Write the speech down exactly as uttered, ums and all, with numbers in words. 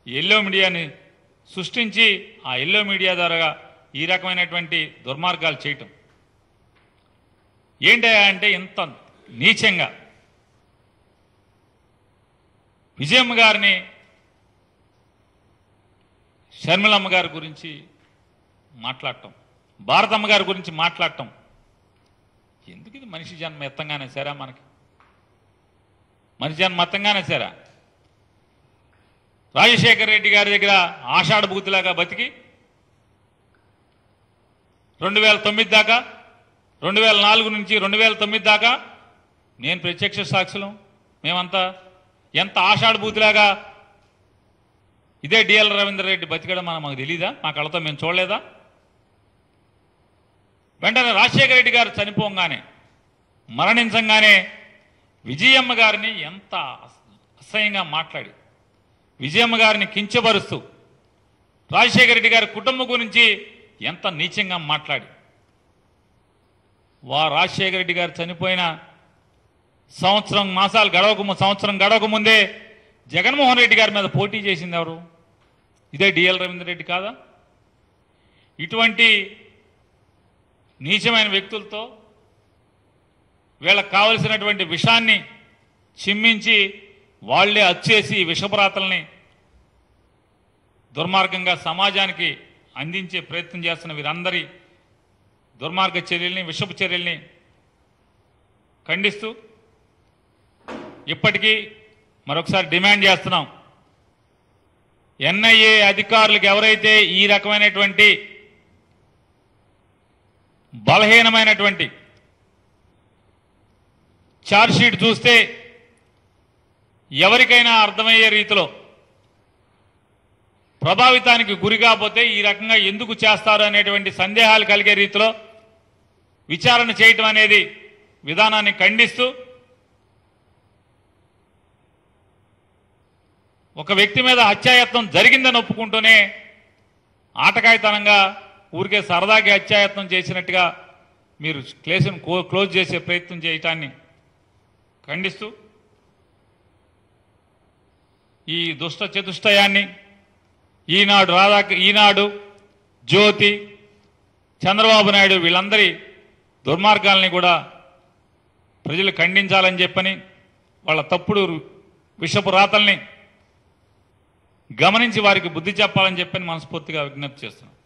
Yellow మీడియాని సృష్టించి ఆ ఎల్లో మీడియా ద్వారా ఈ రకమైనటువంటి దుర్మార్గాలు చేయటం ఏంటి అంటే ఇంత నీచంగా విజయమ్మ గారిని షర్మిలమ్మ గారి గురించి మాట్లాడటం, భారతమ్మ గారి గురించి మాట్లాడటం ఎందుకు? ఇది మనిషి జన్మ ఎత్తంగానే సరా? మనకి మనిషి జన్మ ఎత్తంగానే సరా? రాజశేఖర రెడ్డి గారి దగ్గర ఆషాఢ బూతులాగా బతికి రెండు వేల తొమ్మిది దాకా రెండు వేల నాలుగు నుంచి రెండు వేల తొమ్మిది దాకా నేను ప్రత్యక్ష సాక్షులం, మేమంతా ఎంత ఆషాఢ బూతులాగా ఇదే డిఎల్ రవీంద్ర రెడ్డి బతికడం మనం మాకు తెలీదా? మా కళ్ళతో మేము చూడలేదా? వెంటనే రాజశేఖర రెడ్డి గారు చనిపోగానే మరణించంగానే విజయమ్మ గారిని ఎంత అసహ్యంగా మాట్లాడి విజయమ్మ గారిని కించపరుస్తూ రాజశేఖర రెడ్డి గారి కుటుంబం గురించి ఎంత నీచంగా మాట్లాడి వా రాజశేఖర రెడ్డి గారు చనిపోయిన సంవత్సరం మాసాలు గడవక సంవత్సరం గడవక ముందే జగన్మోహన్ రెడ్డి గారి మీద పోటీ చేసింది ఎవరు? ఇదే డిఎల్ రవీంద్ర రెడ్డి కాదా? ఇటువంటి నీచమైన వ్యక్తులతో వీళ్ళకి కావలసినటువంటి విషాన్ని చిమ్మించి వాళ్లే అచ్చేసి విషపురాతల్ని దుర్మార్గంగా సమాజానికి అందించే ప్రయత్నం చేస్తున్న వీరందరి దుర్మార్గ చర్యల్ని, విషపు చర్యల్ని ఖండిస్తూ ఇప్పటికీ మరొకసారి డిమాండ్ చేస్తున్నాం. ఎన్ఐఏ అధికారులకు ఎవరైతే ఈ రకమైనటువంటి బలహీనమైనటువంటి ఛార్జ్షీట్ చూస్తే ఎవరికైనా అర్థమయ్యే రీతిలో ప్రభావితానికి గురి కాకపోతే ఈ రకంగా ఎందుకు చేస్తారు అనేటువంటి సందేహాలు కలిగే రీతిలో విచారణ చేయటం అనేది విధానాన్ని ఖండిస్తూ ఒక వ్యక్తి మీద హత్యాయత్నం జరిగిందని ఒప్పుకుంటూనే ఆటకాయితనంగా ఊరికే సరదాకి హత్యాయత్నం చేసినట్టుగా మీరు కేసును క్లోజ్ చేసే ప్రయత్నం చేయటాన్ని ఖండిస్తూ ఈ దుష్ట చతుష్టయాన్ని ఈనాడు రాధా ఈనాడు జ్యోతి చంద్రబాబు నాయుడు వీళ్ళందరి దుర్మార్గాల్ని కూడా ప్రజలు ఖండించాలని చెప్పని వాళ్ళ తప్పుడు విషపు రాతల్ని గమనించి వారికి బుద్ధి చెప్పాలని చెప్పని మనస్ఫూర్తిగా విజ్ఞప్తి చేస్తున్నాం.